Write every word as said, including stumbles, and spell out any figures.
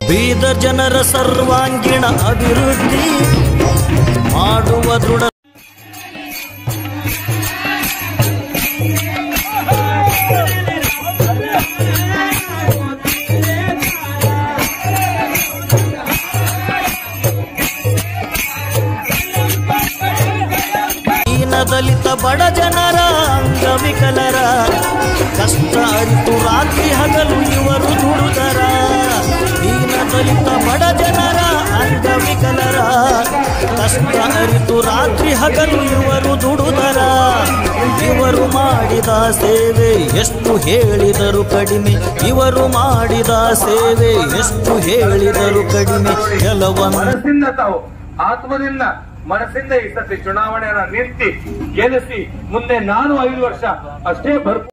ಬೀದರ್ ಜನರ ಸರ್ವಾಂಗೀಣ ಅಭಿವೃದ್ಧಿ ಮಾಡುವ ದೃಢ ದಲಿತ ಬಡ ಜನರ ಅಂಗವಿಕಲರ ಕಷ್ಟ ಅರಿತು ರಾತ್ರಿ ಹಗಲು ಇವರು ದುಡುದರ. ದೀನ ದಲಿತ ಬಡ ಜನರ ಅಂಗವಿಕಲರ ಕಷ್ಟ ಅರಿತು ರಾತ್ರಿ ಹಗಲು ಇವರು ದುಡುದರ. ಇವರು ಮಾಡಿದ ಸೇವೆ ಎಷ್ಟು ಹೇಳಿದರು ಕಡಿಮೆ, ಇವರು ಮಾಡಿದ ಸೇವೆ ಎಷ್ಟು ಹೇಳಿದರು ಕಡಿಮೆ. ಕೆಲವೊಂದು ಆತ್ಮದಿಂದ ಮನಸ್ಸಿಂದ ಈ ಸತಿ ಚುನಾವಣೆಯನ್ನ ನಿಂತಿ ಗೆಲ್ಲಿಸಿ ಮುಂದೆ ನಾನು ಐದು ವರ್ಷ ಅಷ್ಟೇ ಭರ್ಪೂರ